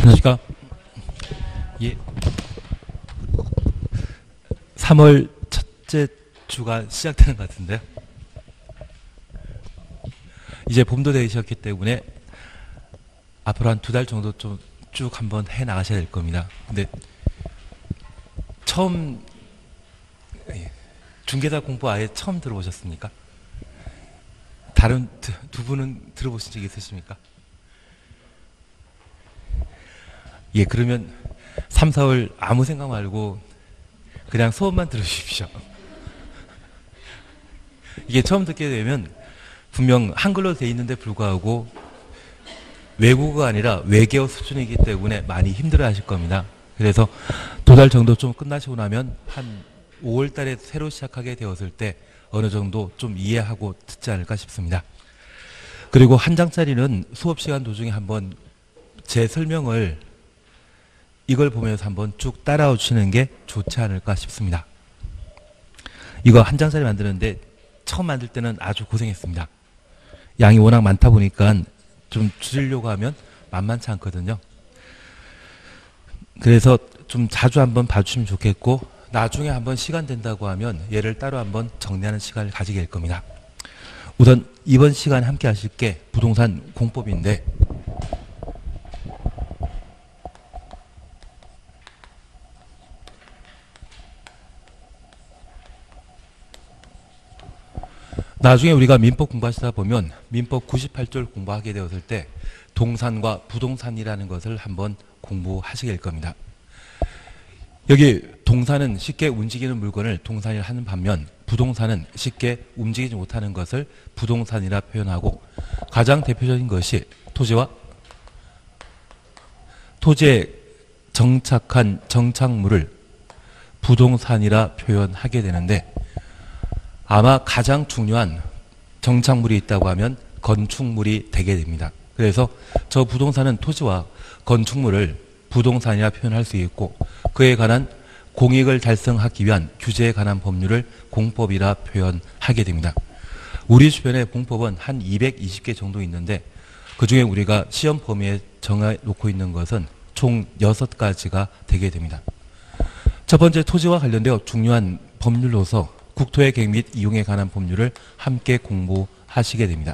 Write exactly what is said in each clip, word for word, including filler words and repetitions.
안녕하십니까. 예. 삼월 첫째 주가 시작되는 것 같은데요. 이제 봄도 되셨기 때문에 앞으로 한 두 달 정도 좀 쭉 한번 해 나가셔야 될 겁니다. 근데 처음 중개사 공부 아예 처음 들어보셨습니까? 다른 두, 두 분은 들어보신 적 있으십니까? 예, 그러면 삼, 사월 아무 생각 말고 그냥 소원만 들으십시오. 이게 처음 듣게 되면 분명 한글로 돼 있는데 불구하고 외국어가 아니라 외계어 수준이기 때문에 많이 힘들어 하실 겁니다. 그래서 두 달 정도 좀 끝나시고 나면 한 오월 달에 새로 시작하게 되었을 때 어느 정도 좀 이해하고 듣지 않을까 싶습니다. 그리고 한 장짜리는 수업 시간 도중에 한번 제 설명을 이걸 보면서 한번 쭉 따라와 주시는 게 좋지 않을까 싶습니다. 이거 한 장짜리 만드는데 처음 만들 때는 아주 고생했습니다. 양이 워낙 많다 보니까 좀 줄이려고 하면 만만치 않거든요. 그래서 좀 자주 한번 봐주시면 좋겠고 나중에 한번 시간 된다고 하면 얘를 따로 한번 정리하는 시간을 가지게 될 겁니다. 우선 이번 시간에 함께 하실 게 부동산 공법인데 나중에 우리가 민법 공부하시다 보면 민법 구십팔 조를 공부하게 되었을 때 동산과 부동산이라는 것을 한번 공부하시게 될 겁니다. 여기 동산은 쉽게 움직이는 물건을 동산이라 하는 반면 부동산은 쉽게 움직이지 못하는 것을 부동산이라 표현하고 가장 대표적인 것이 토지와 토지에 정착한 정착물을 부동산이라 표현하게 되는데 아마 가장 중요한 정착물이 있다고 하면 건축물이 되게 됩니다. 그래서 저 부동산은 토지와 건축물을 부동산이라 표현할 수 있고 그에 관한 공익을 달성하기 위한 규제에 관한 법률을 공법이라 표현하게 됩니다. 우리 주변에 공법은 한 이백이십 개 정도 있는데 그중에 우리가 시험 범위에 정해놓고 있는 것은 총 여섯 가지가 되게 됩니다. 첫 번째 토지와 관련되어 중요한 법률로서 국토의 계획 및 이용에 관한 법률을 함께 공부하시게 됩니다.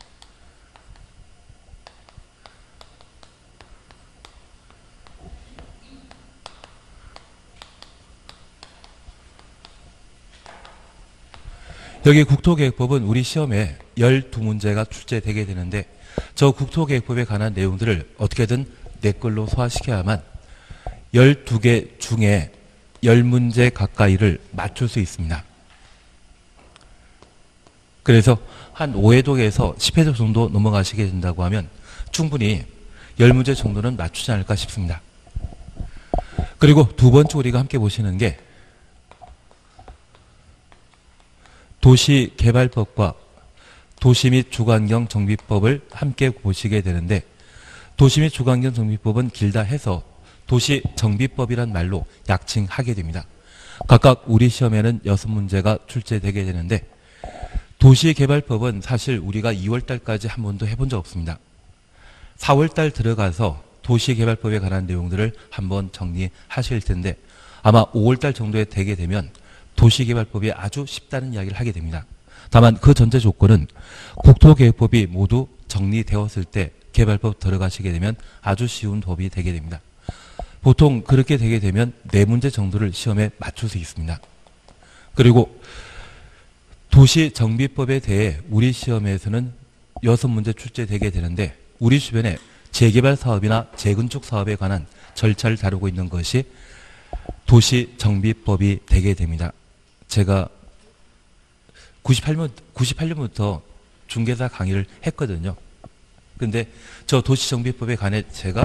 여기 국토계획법은 우리 시험에 열두 문제가 출제되게 되는데 저 국토계획법에 관한 내용들을 어떻게든 내 걸로 소화시켜야만 열두 개 중에 십 문제 가까이를 맞출 수 있습니다. 그래서 한 오 회독에서 십 회독 정도 넘어가시게 된다고 하면 충분히 십 문제 정도는 맞추지 않을까 싶습니다. 그리고 두 번째 우리가 함께 보시는 게 도시개발법과 도시 및 주거환경 정비법을 함께 보시게 되는데 도시 및 주거환경 정비법은 길다 해서 도시정비법이란 말로 약칭하게 됩니다. 각각 우리 시험에는 여섯 문제가 출제되게 되는데 도시개발법은 사실 우리가 이월 달까지 한 번도 해본 적 없습니다. 사월 달 들어가서 도시개발법에 관한 내용들을 한번 정리하실 텐데 아마 오월 달 정도에 되게 되면 도시개발법이 아주 쉽다는 이야기를 하게 됩니다. 다만 그 전제 조건은 국토계획법이 모두 정리되었을 때 개발법 들어가시게 되면 아주 쉬운 법이 되게 됩니다. 보통 그렇게 되게 되면 네 문제 정도를 시험에 맞출 수 있습니다. 그리고 도시정비법에 대해 우리 시험에서는 여섯 문제 출제되게 되는데 우리 주변에 재개발 사업이나 재건축 사업에 관한 절차를 다루고 있는 것이 도시정비법이 되게 됩니다. 제가 구십팔 년, 구십팔 년부터 중개사 강의를 했거든요. 근데 저 도시정비법에 관해 제가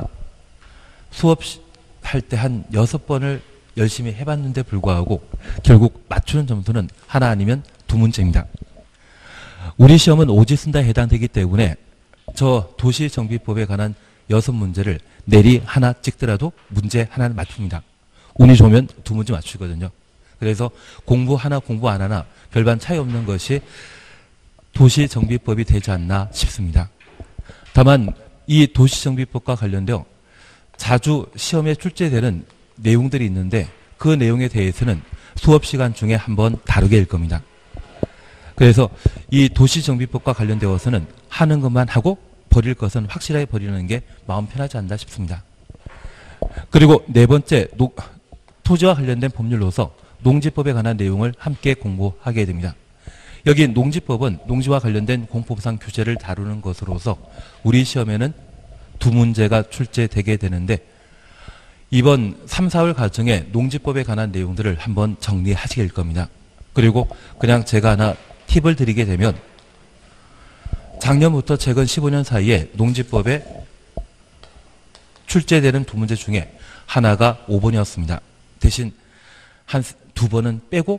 수업할 때 한 여섯 번을 열심히 해봤는데 불구하고 결국 맞추는 점수는 하나 아니면 두 문제입니다. 우리 시험은 오지 쓴다에 해당되기 때문에 저 도시정비법에 관한 여섯 문제를 내리 하나 찍더라도 문제 하나는 맞춥니다. 운이 좋으면 두 문제 맞추거든요. 그래서 공부 하나 공부 안 하나 별반 차이 없는 것이 도시정비법이 되지 않나 싶습니다. 다만 이 도시정비법과 관련되어 자주 시험에 출제되는 내용들이 있는데 그 내용에 대해서는 수업 시간 중에 한번 다루게 될 겁니다. 그래서 이 도시정비법과 관련되어서는 하는 것만 하고 버릴 것은 확실하게 버리는 게 마음 편하지 않나 싶습니다. 그리고 네 번째, 노, 토지와 관련된 법률로서 농지법에 관한 내용을 함께 공부하게 됩니다. 여기 농지법은 농지와 관련된 공법상 규제를 다루는 것으로서 우리 시험에는 두 문제가 출제되게 되는데 이번 삼, 사월 과정에 농지법에 관한 내용들을 한번 정리하시게 될 겁니다. 그리고 그냥 제가 하나 팁을 드리게 되면 작년부터 최근 십오 년 사이에 농지법에 출제되는 두 문제 중에 하나가 오 번이었습니다. 대신 한 두 번은 빼고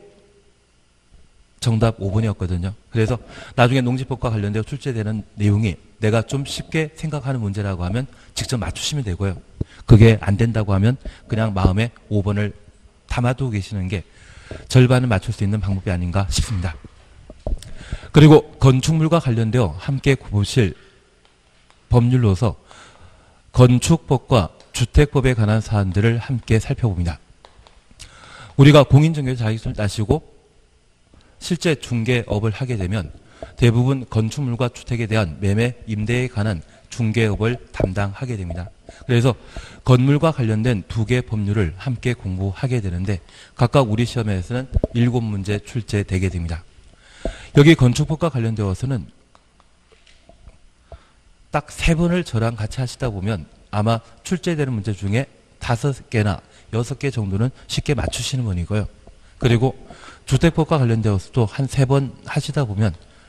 정답 오 번이었거든요. 그래서 나중에 농지법과 관련되어 출제되는 내용이 내가 좀 쉽게 생각하는 문제라고 하면 직접 맞추시면 되고요. 그게 안 된다고 하면 그냥 마음에 오 번을 담아두고 계시는 게 절반을 맞출 수 있는 방법이 아닌가 싶습니다. 그리고 건축물과 관련되어 함께 보실 법률로서 건축법과 주택법에 관한 사안들을 함께 살펴봅니다. 우리가 공인중개사 자격증을 따시고 실제 중개업을 하게 되면 대부분 건축물과 주택에 대한 매매, 임대에 관한 중개업을 담당하게 됩니다. 그래서 건물과 관련된 두 개 법률을 함께 공부하게 되는데 각각 우리 시험에서는 일곱 문제 출제되게 됩니다. 여기 건축법과 관련되어서는 딱 세 번을 저랑 같이 하시다 보면 아마 출제되는 문제 중에 다섯 개나 여섯 개 정도는 쉽게 맞추시는 분이고요. 그리고 주택법과 관련되어서도 한 세 번 하시다 보면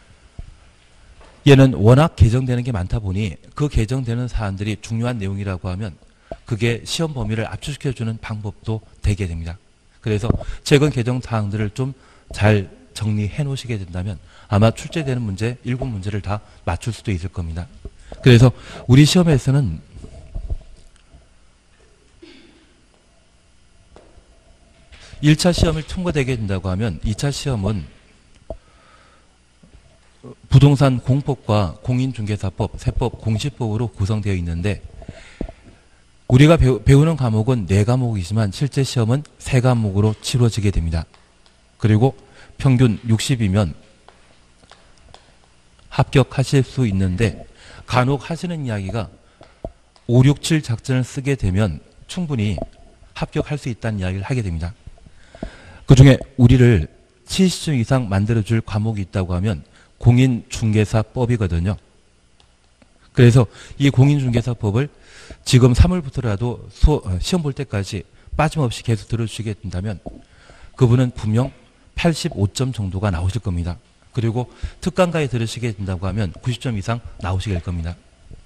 얘는 워낙 개정되는 게 많다 보니 그 개정되는 사안들이 중요한 내용이라고 하면 그게 시험 범위를 압축시켜주는 방법도 되게 됩니다. 그래서 최근 개정 사항들을 좀 잘 정리해 놓으시게 된다면 아마 출제되는 문제 일곱 문제를 다 맞출 수도 있을 겁니다. 그래서 우리 시험에서는 일 차 시험을 통과되게 된다고 하면 이 차 시험은 부동산 공법과 공인중개사법, 세법, 공시법으로 구성되어 있는데 우리가 배우, 배우는 과목은 네 과목이지만 실제 시험은 세 과목으로 치러지게 됩니다. 그리고 평균 육십이면 합격하실 수 있는데 간혹 하시는 이야기가 오, 육, 칠 작전을 쓰게 되면 충분히 합격할 수 있다는 이야기를 하게 됩니다. 그 중에 우리를 칠십 점 이상 만들어줄 과목이 있다고 하면 공인중개사법이거든요. 그래서 이 공인중개사법을 지금 삼월부터라도 소, 시험 볼 때까지 빠짐없이 계속 들어주시게 된다면 그분은 분명 팔십오 점 정도가 나오실 겁니다. 그리고 특강가에 들으시게 된다고 하면 구십 점 이상 나오시게 될 겁니다.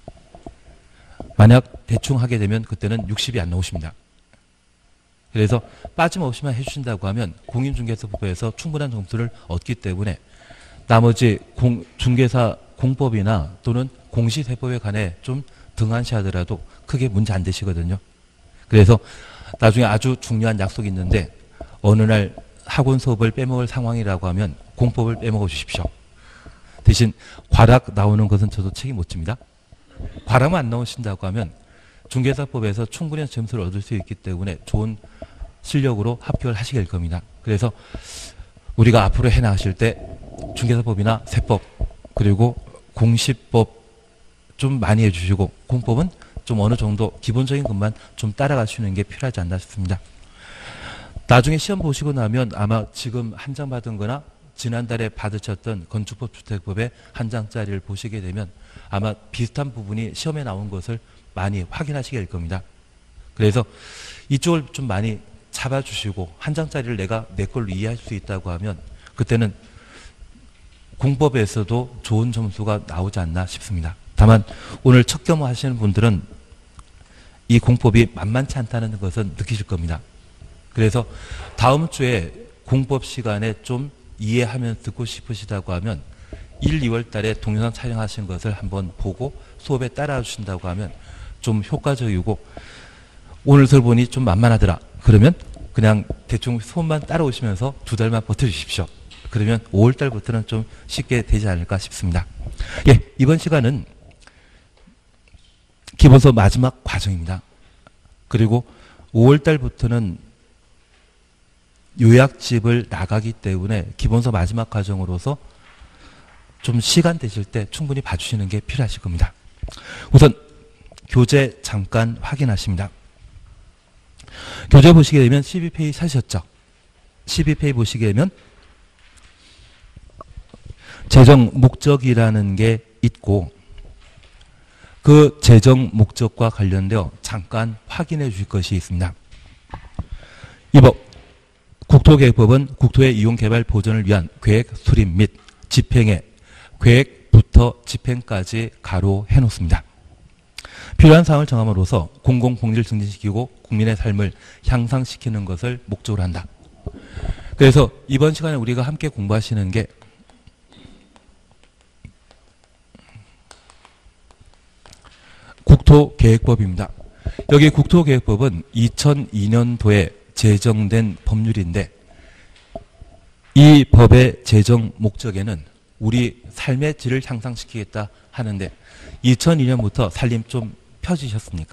만약 대충 하게 되면 그때는 육십이 안 나오십니다. 그래서 빠짐없이만 해주신다고 하면 공인중개사법에서 충분한 점수를 얻기 때문에 나머지 공, 중개사 공법이나 또는 공시세법에 관해 좀 등한시하더라도 크게 문제 안 되시거든요. 그래서 나중에 아주 중요한 약속이 있는데 어느 날 학원 수업을 빼먹을 상황이라고 하면 공법을 빼먹어 주십시오. 대신 과락 나오는 것은 저도 책임 못 집니다. 과락만 안 나오신다고 하면 중개사법에서 충분히 점수를 얻을 수 있기 때문에 좋은 실력으로 합격을 하시게 될 겁니다. 그래서 우리가 앞으로 해나가실 때 중개사법이나 세법 그리고 공시법 좀 많이 해주시고 공법은 좀 어느 정도 기본적인 것만 좀 따라가시는 게 필요하지 않나 싶습니다. 나중에 시험 보시고 나면 아마 지금 한 장 받은 거나 지난달에 받으셨던 건축법 주택법의 한 장짜리를 보시게 되면 아마 비슷한 부분이 시험에 나온 것을 많이 확인하시게 될 겁니다. 그래서 이쪽을 좀 많이 잡아주시고 한 장짜리를 내가 내 걸로 이해할 수 있다고 하면 그때는 공법에서도 좋은 점수가 나오지 않나 싶습니다. 다만 오늘 첫 경험 하시는 분들은 이 공법이 만만치 않다는 것은 느끼실 겁니다. 그래서 다음 주에 공법 시간에 좀 이해하면 듣고 싶으시다고 하면 일, 이월 달에 동영상 촬영하신 것을 한번 보고 수업에 따라와 주신다고 하면 좀 효과적이고 오늘 들 보니 좀 만만하더라. 그러면 그냥 대충 수업만 따라오시면서 두 달만 버텨주십시오. 그러면 오월 달부터는 좀 쉽게 되지 않을까 싶습니다. 예, 이번 시간은 기본서 마지막 과정입니다. 그리고 오월 달부터는 요약집을 나가기 때문에 기본서 마지막 과정으로서 좀 시간 되실 때 충분히 봐주시는 게 필요하실 겁니다. 우선 교재 잠깐 확인하십니다. 교재 보시게 되면 십이 페이지 찾으셨죠? 십이 페이지 보시게 되면 재정 목적이라는 게 있고 그 재정 목적과 관련되어 잠깐 확인해 주실 것이 있습니다. 이 법 국토계획법은 국토의 이용개발 보전을 위한 계획 수립 및 집행에 계획부터 집행까지 가로해 놓습니다. 필요한 사항을 정함으로써 공공복리를 증진시키고 국민의 삶을 향상시키는 것을 목적으로 한다. 그래서 이번 시간에 우리가 함께 공부하시는 게 국토계획법입니다. 여기 국토계획법은 이천이 년도에 제정된 법률인데 이 법의 제정 목적에는 우리 삶의 질을 향상시키겠다 하는데 이천이 년부터 살림 좀 펴지셨습니까?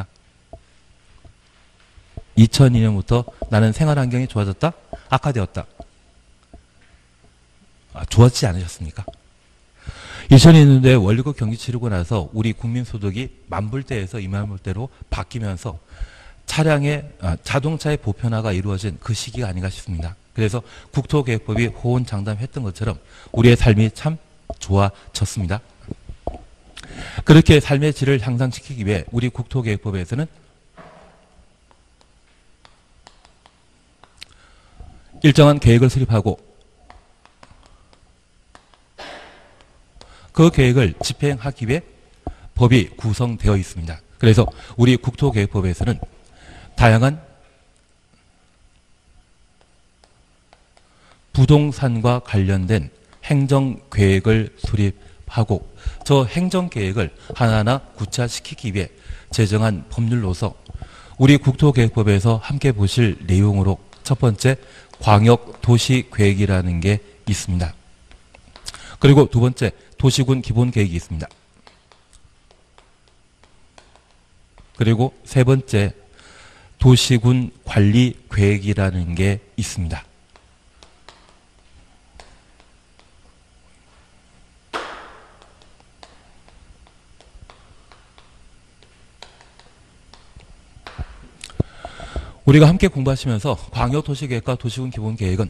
이천이 년부터 나는 생활환경이 좋아졌다? 악화되었다? 아, 좋아지지 않으셨습니까? 이천이 년도에 월급 경기 치르고 나서 우리 국민소득이 만불대에서 이만불대로 바뀌면서 차량의 아, 자동차의 보편화가 이루어진 그 시기가 아닌가 싶습니다. 그래서 국토계획법이 호언장담했던 것처럼 우리의 삶이 참 좋아졌습니다. 그렇게 삶의 질을 향상시키기 위해 우리 국토계획법에서는 일정한 계획을 수립하고 그 계획을 집행하기 위해 법이 구성되어 있습니다. 그래서 우리 국토계획법에서는 다양한 부동산과 관련된 행정계획을 수립하고 저 행정계획을 하나하나 구체화시키기 위해 제정한 법률로서 우리 국토계획법에서 함께 보실 내용으로 첫 번째 광역도시계획이라는 게 있습니다. 그리고 두 번째 도시군 기본계획이 있습니다. 그리고 세 번째 도시군 관리계획이라는 게 있습니다. 우리가 함께 공부하시면서 광역도시계획과 도시군 기본계획은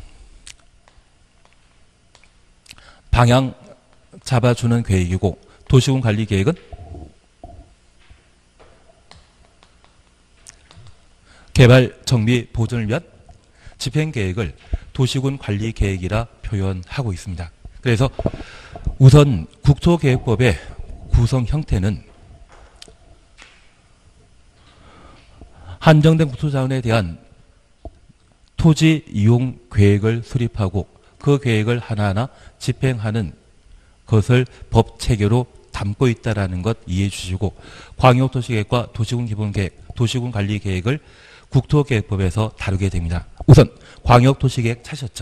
방향 잡아주는 계획이고 도시군 관리계획은 개발, 정비, 보존을 위한 집행계획을 도시군 관리계획이라 표현하고 있습니다. 그래서 우선 국토계획법의 구성 형태는 한정된 국토자원에 대한 토지 이용 계획을 수립하고 그 계획을 하나하나 집행하는 것을 법 체계로 담고 있다는 것 이해해 주시고 광역도시계획과 도시군 기본계획, 도시군 관리계획을 국토계획법에서 다루게 됩니다. 우선 광역도시계획 찾으셨죠?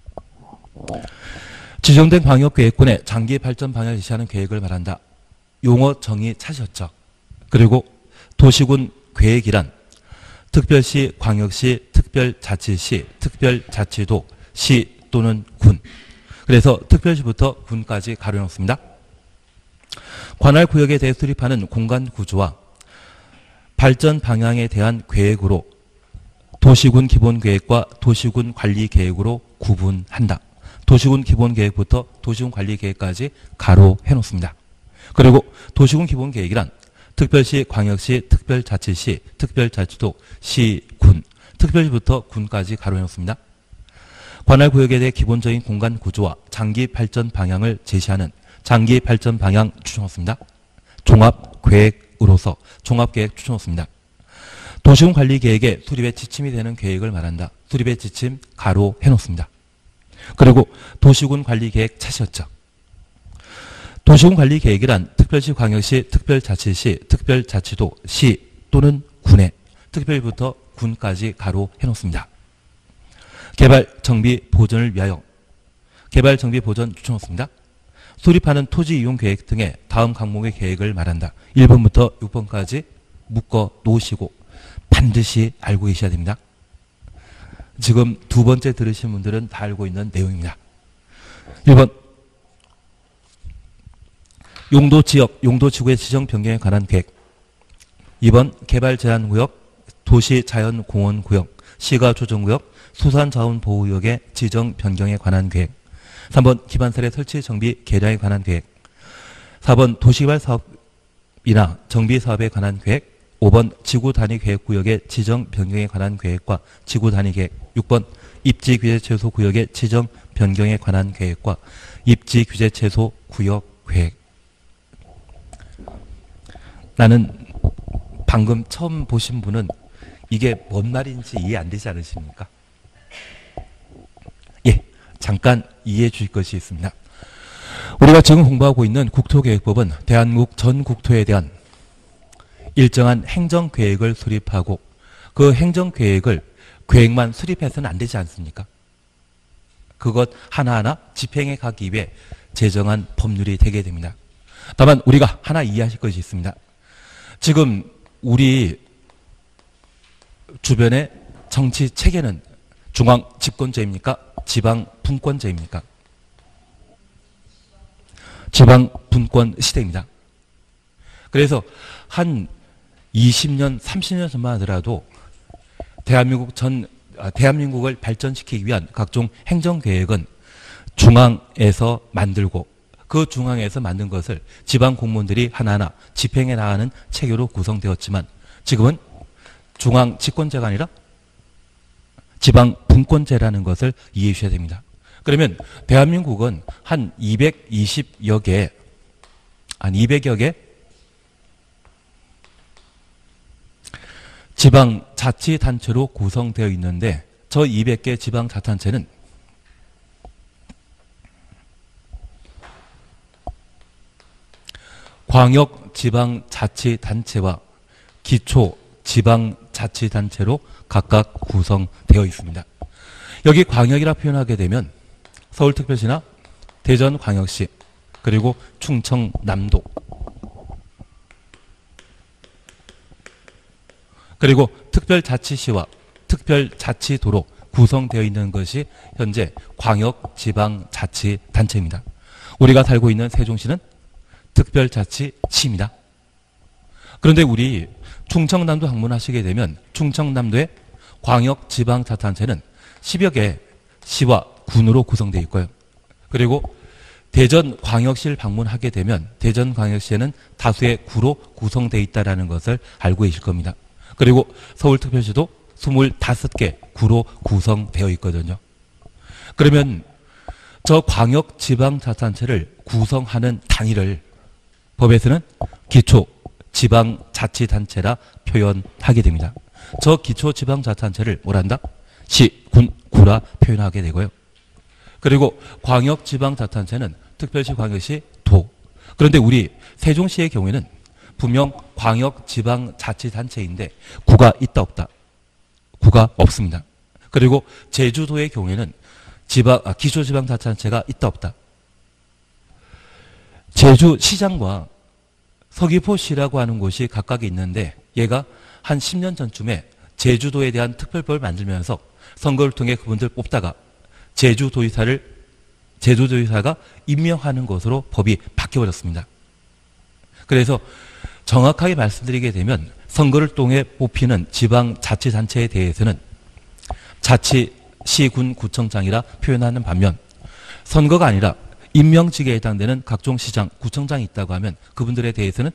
지정된 광역계획군의 장기 발전 방향을 제시하는 계획을 말한다. 용어 정의 찾으셨죠? 그리고 도시군 계획이란 특별시, 광역시, 특별자치시, 특별자치도, 시 또는 군. 그래서 특별시부터 군까지 가려놓습니다. 관할 구역에 대해 수립하는 공간 구조와 발전 방향에 대한 계획으로 도시군 기본계획과 도시군 관리계획으로 구분한다. 도시군 기본계획부터 도시군 관리계획까지 가로해 놓습니다. 그리고 도시군 기본계획이란 특별시, 광역시, 특별자치시, 특별자치도, 시, 군, 특별시부터 군까지 가로해 놓습니다. 관할구역에 대해 기본적인 공간 구조와 장기 발전 방향을 제시하는 장기 발전 방향 추천했습니다. 종합계획으로서 종합계획 추천했습니다. 도시군 관리계획의 수립의 지침이 되는 계획을 말한다. 수립의 지침 가로 해놓습니다. 그리고 도시군 관리계획 찾으셨죠? 도시군 관리계획이란 특별시, 광역시, 특별자치시, 특별자치도, 시 또는 군의 특별부터 군까지 가로 해놓습니다. 개발, 정비, 보전을 위하여 개발, 정비, 보전 추천했습니다. 수립하는 토지 이용 계획 등의 다음 항목의 계획을 말한다. 일 번부터 육 번까지 묶어 놓으시고 반드시 알고 계셔야 됩니다. 지금 두 번째 들으신 분들은 다 알고 있는 내용입니다. 일 번 용도 지역, 용도 지구의 지정 변경에 관한 계획. 이 번 개발 제한 구역, 도시 자연 공원 구역, 시가 조정 구역, 수산 자원 보호 구역의 지정 변경에 관한 계획. 삼 번 기반설의 설치 정비 개량에 관한 계획. 사 번 도시개발 사업이나 정비 사업에 관한 계획. 오 번 지구 단위 계획 구역의 지정 변경에 관한 계획과 지구 단위 계획. 육 번 입지 규제 최소 구역의 지정 변경에 관한 계획과 입지 규제 최소 구역 계획. 나는 방금 처음 보신 분은 이게 뭔 말인지 이해 안 되지 않으십니까? 예, 잠깐 이해해 주실 것이 있습니다. 우리가 지금 공부하고 있는 국토계획법은 대한민국 전 국토에 대한 일정한 행정계획을 수립하고 그 행정계획을 계획만 수립해서는 안 되지 않습니까? 그것 하나하나 집행해 가기 위해 제정한 법률이 되게 됩니다. 다만 우리가 하나 이해하실 것이 있습니다. 지금 우리 주변의 정치 체계는 중앙 집권제입니까? 지방 분권제입니까? 지방 분권 시대입니다. 그래서 한 이십 년, 삼십 년 전만 하더라도 대한민국 전, 대한민국을 발전시키기 위한 각종 행정계획은 중앙에서 만들고 그 중앙에서 만든 것을 지방 공무원들이 하나하나 집행해 나가는 체계로 구성되었지만 지금은 중앙 집권제가 아니라 지방 분권제라는 것을 이해해 주셔야 됩니다. 그러면 대한민국은 한 이백이십여 개, 한 이백여 개 지방자치단체로 구성되어 있는데 저 이백 개 지방자치단체는 광역지방자치단체와 기초지방자치단체로 각각 구성되어 있습니다. 여기 광역이라 표현하게 되면 서울특별시나 대전광역시 그리고 충청남도 그리고 특별자치시와 특별자치도로 구성되어 있는 것이 현재 광역지방자치단체입니다. 우리가 살고 있는 세종시는 특별자치시입니다. 그런데 우리 충청남도 방문하시게 되면 충청남도의 광역지방자치단체는 십여 개 시와 군으로 구성되어 있고요. 그리고 대전광역시를 방문하게 되면 대전광역시에는 다수의 구로 구성되어 있다는 것을 알고 계실 겁니다. 그리고 서울특별시도 스물다섯 개 구로 구성되어 있거든요. 그러면 저 광역지방자치단체를 구성하는 단위를 법에서는 기초지방자치단체라 표현하게 됩니다. 저 기초지방자치단체를 뭐란다? 시, 군, 구라 표현하게 되고요. 그리고 광역지방자치단체는 특별시, 광역시, 도. 그런데 우리 세종시의 경우에는 분명 광역지방자치단체인데 구가 있다 없다? 구가 없습니다. 그리고 제주도의 경우에는 지방, 아, 기초지방자치단체가 있다 없다? 제주시장과 서귀포시라고 하는 곳이 각각 있는데 얘가 한 십 년 전쯤에 제주도에 대한 특별법을 만들면서 선거를 통해 그분들 뽑다가 제주도의사를 제주도의사가 임명하는 것으로 법이 바뀌어버렸습니다. 그래서 정확하게 말씀드리게 되면 선거를 통해 뽑히는 지방자치단체에 대해서는 자치, 시, 군, 구청장이라 표현하는 반면 선거가 아니라 임명직에 해당되는 각종 시장, 구청장이 있다고 하면 그분들에 대해서는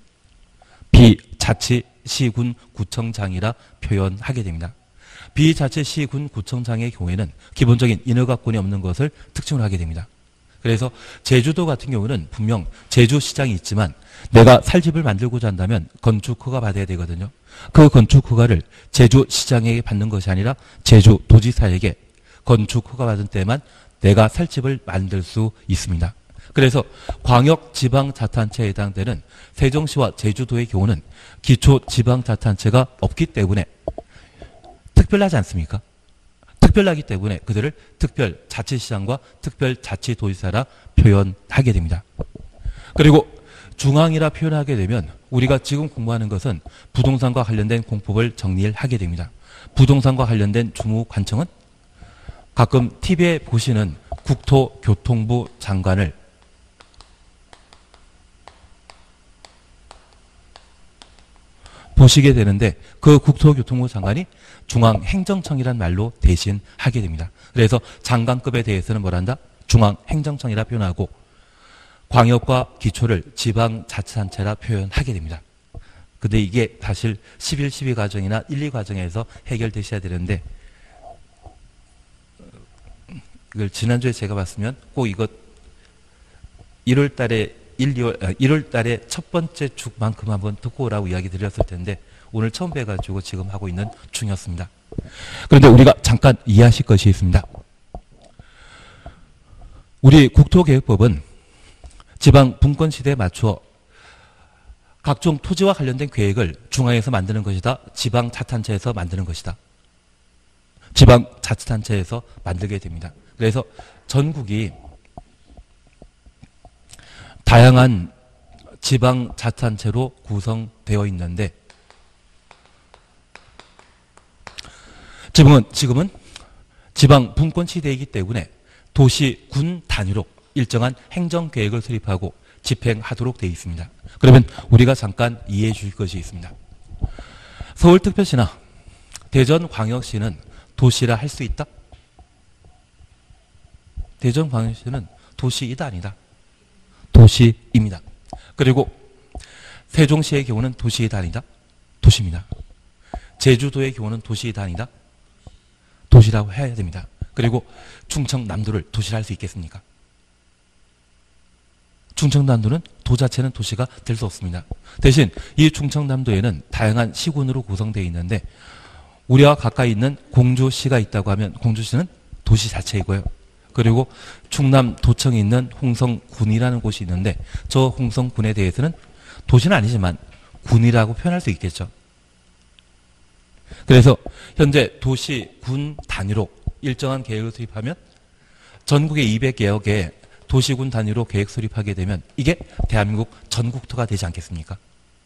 비자치, 시, 군, 구청장이라 표현하게 됩니다. 비자치, 시, 군, 구청장의 경우에는 기본적인 인허가권이 없는 것을 특징을 하게 됩니다. 그래서 제주도 같은 경우는 분명 제주시장이 있지만 내가 살 집을 만들고자 한다면 건축허가 받아야 되거든요. 그 건축허가를 제주시장에게 받는 것이 아니라 제주도지사에게 건축허가 받은 때만 내가 살 집을 만들 수 있습니다. 그래서 광역지방자치단체에 해당되는 세종시와 제주도의 경우는 기초지방자치단체가 없기 때문에 특별하지 않습니까? 특별하기 때문에 그들을 특별자치시장과 특별자치도지사라 표현하게 됩니다. 그리고 중앙이라 표현하게 되면 우리가 지금 공부하는 것은 부동산과 관련된 공법을 정리를 하게 됩니다. 부동산과 관련된 주무관청은 가끔 티비에 보시는 국토교통부 장관을 보시게 되는데 그 국토교통부 장관이 중앙행정청이란 말로 대신하게 됩니다. 그래서 장관급에 대해서는 뭐란다? 중앙행정청이라 표현하고 광역과 기초를 지방자치단체라 표현하게 됩니다. 근데 이게 사실 십일, 십이 과정이나 일, 이 과정에서 해결되셔야 되는데 이걸 지난주에 제가 봤으면 꼭 이것 일월 달에 일, 이월, 일월 달에 첫 번째 주만큼 한번 듣고 오라고 이야기 드렸을 텐데 오늘 처음 뵈가지고 지금 하고 있는 중이었습니다. 그런데 우리가 잠깐 이해하실 것이 있습니다. 우리 국토계획법은 지방 분권 시대에 맞추어 각종 토지와 관련된 계획을 중앙에서 만드는 것이다. 지방자치단체에서 만드는 것이다. 지방자치단체에서 만들게 됩니다. 그래서 전국이 다양한 지방자치단체로 구성되어 있는데 지금은, 지금은 지방 분권 시대이기 때문에 도시, 군 단위로 일정한 행정계획을 수립하고 집행하도록 되어 있습니다. 그러면 우리가 잠깐 이해해 주실 것이 있습니다. 서울특별시나 대전광역시는 도시라 할 수 있다? 대전광역시는 도시이다 아니다? 도시입니다. 그리고 세종시의 경우는 도시이다 아니다? 도시입니다. 제주도의 경우는 도시이다 아니다? 도시라고 해야 됩니다. 그리고 충청남도를 도시라 할 수 있겠습니까? 충청남도는 도 자체는 도시가 될 수 없습니다. 대신 이 충청남도에는 다양한 시군으로 구성되어 있는데 우리와 가까이 있는 공주시가 있다고 하면 공주시는 도시 자체이고요. 그리고 충남도청에 있는 홍성군이라는 곳이 있는데 저 홍성군에 대해서는 도시는 아니지만 군이라고 표현할 수 있겠죠. 그래서 현재 도시, 군 단위로 일정한 계획을 수립하면 전국의 이백 개여 개의 도시군 단위로 계획 수립하게 되면 이게 대한민국 전국토가 되지 않겠습니까?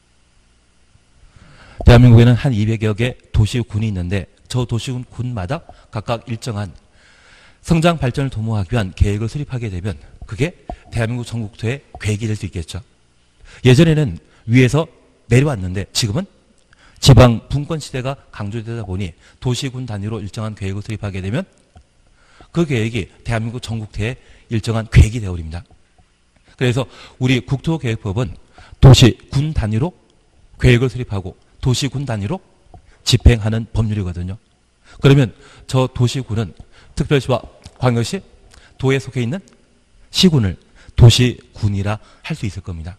대한민국에는 한 이백여 개 도시군이 있는데 저 도시군 군마다 각각 일정한 성장 발전을 도모하기 위한 계획을 수립하게 되면 그게 대한민국 전국토의 계획이 될 수 있겠죠. 예전에는 위에서 내려왔는데 지금은 지방 분권 시대가 강조되다 보니 도시군 단위로 일정한 계획을 수립하게 되면 그 계획이 대한민국 전국토의 일정한 계획이 되어버립니다. 그래서 우리 국토계획법은 도시군 단위로 계획을 수립하고 도시군 단위로 집행하는 법률이거든요. 그러면 저 도시군은 특별시와 광역시, 도에 속해 있는 시군을 도시군이라 할 수 있을 겁니다.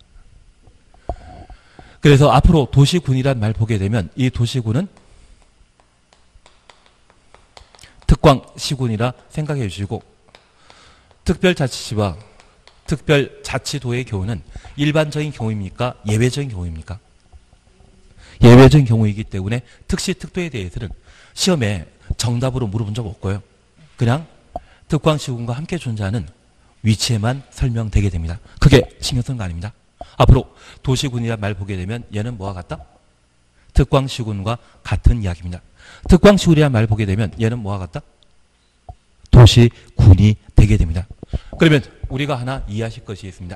그래서 앞으로 도시군이란 말 보게 되면 이 도시군은 특광시군이라 생각해 주시고 특별자치시와 특별자치도의 경우는 일반적인 경우입니까? 예외적인 경우입니까? 예외적인 경우이기 때문에 특시, 특도에 대해서는 시험에 정답으로 물어본 적 없고요. 그냥 특광시군과 함께 존재하는 위치에만 설명되게 됩니다. 크게 신경 쓰는 거 아닙니다. 앞으로 도시군이란 말 보게 되면 얘는 뭐와 같다? 특광시군과 같은 이야기입니다. 특광시군이란 말 보게 되면 얘는 뭐와 같다? 도시군이 되게 됩니다. 그러면 우리가 하나 이해하실 것이 있습니다.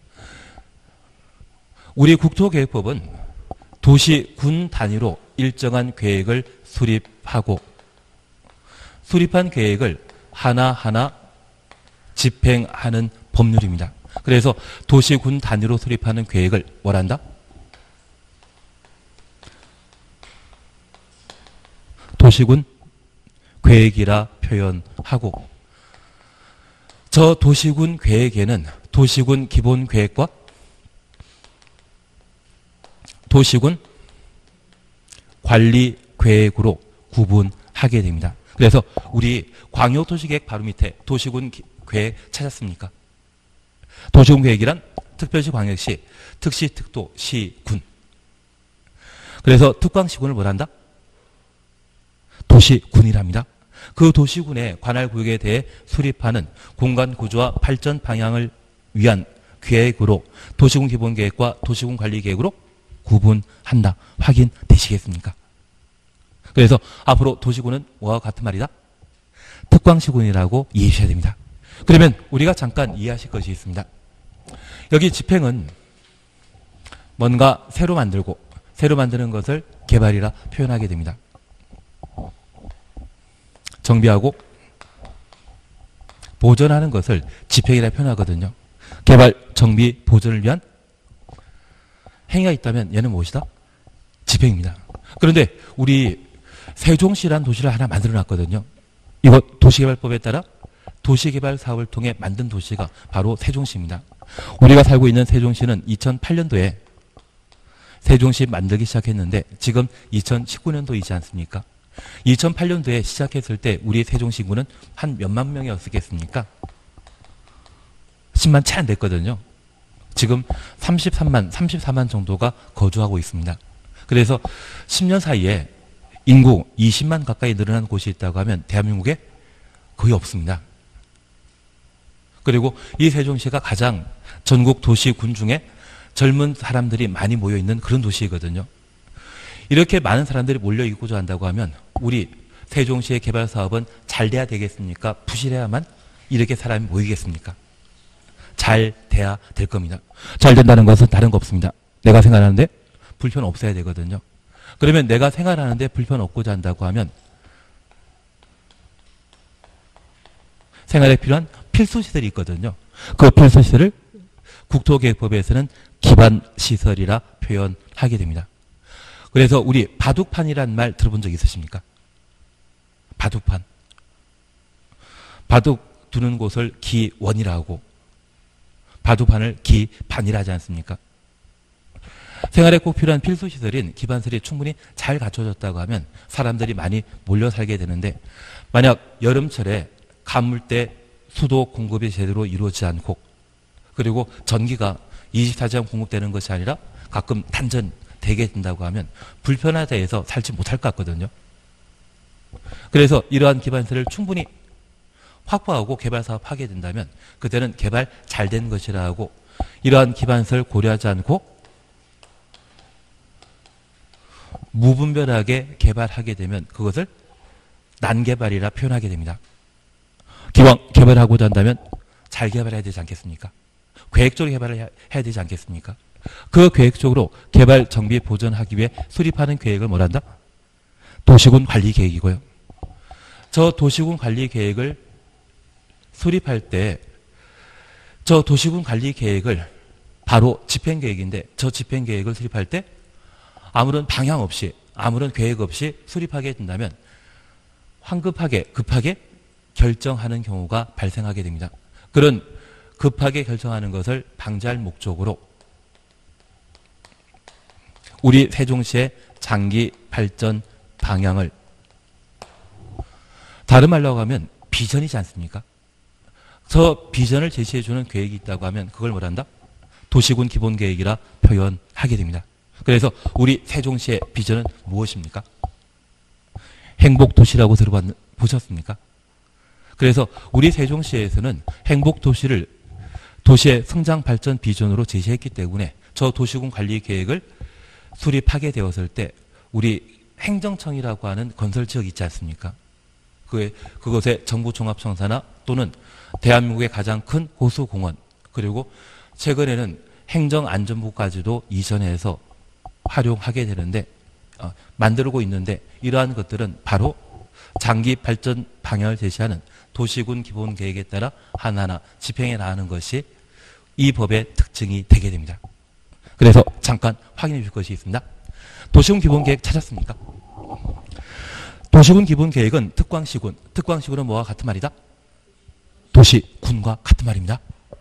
우리 국토계획법은 도시군 단위로 일정한 계획을 수립하고 수립한 계획을 하나하나 집행하는 법률입니다. 그래서 도시군 단위로 수립하는 계획을 뭐란다? 도시군 계획이라 표현하고 저 도시군 계획에는 도시군 기본 계획과 도시군 관리 계획으로 구분하게 됩니다. 그래서 우리 광역도시계획 바로 밑에 도시군 계획 찾았습니까? 도시군 계획이란 특별시, 광역시, 특시, 특도, 시, 군. 그래서 특광시군을 뭐란다? 도시군이랍니다. 그 도시군의 관할 구역에 대해 수립하는 공간 구조와 발전 방향을 위한 계획으로 도시군 기본계획과 도시군 관리계획으로 구분한다. 확인되시겠습니까? 그래서 앞으로 도시군은 뭐와 같은 말이다? 특광시군이라고 이해해 주셔야 됩니다. 그러면 우리가 잠깐 이해하실 것이 있습니다. 여기 집행은 뭔가 새로 만들고 새로 만드는 것을 개발이라 표현하게 됩니다. 정비하고 보존하는 것을 집행이라 표현하거든요. 개발, 정비, 보존을 위한 행위가 있다면 얘는 무엇이다? 집행입니다. 그런데 우리 세종시라는 도시를 하나 만들어 놨거든요. 이거 도시개발법에 따라 도시개발 사업을 통해 만든 도시가 바로 세종시입니다. 우리가 살고 있는 세종시는 이천팔 년도에 세종시 만들기 시작했는데 지금 이천십구 년도이지 않습니까? 이천팔 년도에 시작했을 때 우리 세종시군은 한 몇만 명이었겠습니까? 십만 채 안 됐거든요. 지금 삼십삼만, 삼십사만 정도가 거주하고 있습니다. 그래서 십 년 사이에 인구 이십만 가까이 늘어난 곳이 있다고 하면 대한민국에 거의 없습니다. 그리고 이 세종시가 가장 전국 도시군 중에 젊은 사람들이 많이 모여있는 그런 도시이거든요. 이렇게 많은 사람들이 몰려있고자 한다고 하면 우리 세종시의 개발 사업은 잘 돼야 되겠습니까? 부실해야만 이렇게 사람이 모이겠습니까? 잘 돼야 될 겁니다. 잘 된다는 것은 다른 거 없습니다. 내가 생활하는데 불편 없어야 되거든요. 그러면 내가 생활하는데 불편 없고자 한다고 하면 생활에 필요한 필수시설이 있거든요. 그 필수시설을 국토계획법에서는 기반시설이라 표현하게 됩니다. 그래서 우리 바둑판이란 말 들어본 적 있으십니까? 바둑판. 바둑 두는 곳을 기원이라고 바둑판을 기반이라 하지 않습니까? 생활에 꼭 필요한 필수시설인 기반시설이 충분히 잘 갖춰졌다고 하면 사람들이 많이 몰려 살게 되는데 만약 여름철에 가물때 수도 공급이 제대로 이루어지지 않고 그리고 전기가 이십사 시간 공급되는 것이 아니라 가끔 단전되게 된다고 하면 불편하다 해서 살지 못할 것 같거든요. 그래서 이러한 기반시설을 충분히 확보하고 개발 사업하게 된다면 그때는 개발 잘 된 것이라 하고 이러한 기반시설 고려하지 않고 무분별하게 개발하게 되면 그것을 난개발이라 표현하게 됩니다. 기왕 개발하고자 한다면 잘 개발해야 되지 않겠습니까? 계획적으로 개발을 해야 되지 않겠습니까? 그 계획적으로 개발, 정비, 보존하기 위해 수립하는 계획을 뭐란다? 도시군 관리 계획이고요. 저 도시군 관리 계획을 수립할 때 저 도시군 관리 계획을 바로 집행 계획인데 저 집행 계획을 수립할 때 아무런 방향 없이 아무런 계획 없이 수립하게 된다면 황급하게 급하게 결정하는 경우가 발생하게 됩니다. 그런 급하게 결정하는 것을 방지할 목적으로 우리 세종시의 장기 발전 방향을 다른 말로 하면 비전이지 않습니까? 저 비전을 제시해주는 계획이 있다고 하면 그걸 뭐란다? 도시군 기본계획이라 표현하게 됩니다. 그래서 우리 세종시의 비전은 무엇입니까? 행복도시라고 들어보셨습니까? 그래서 우리 세종시에서는 행복도시를 도시의 성장 발전 비전으로 제시했기 때문에 저 도시군 관리 계획을 수립하게 되었을 때 우리 행정청이라고 하는 건설지역이 있지 않습니까? 그, 그것에 정부종합청사나 또는 대한민국의 가장 큰 호수공원 그리고 최근에는 행정안전부까지도 이전해서 활용하게 되는데 어, 만들고 있는데 이러한 것들은 바로 장기 발전 방향을 제시하는 도시군 기본계획에 따라 하나하나 집행해 나가는 것이 이 법의 특징이 되게 됩니다. 그래서 잠깐 확인해 줄 것이 있습니다. 도시군 기본계획 찾았습니까? 도시군 기본계획은 특광시군, 특광시군은 뭐와 같은 말이다? 도시군과 같은 말입니다.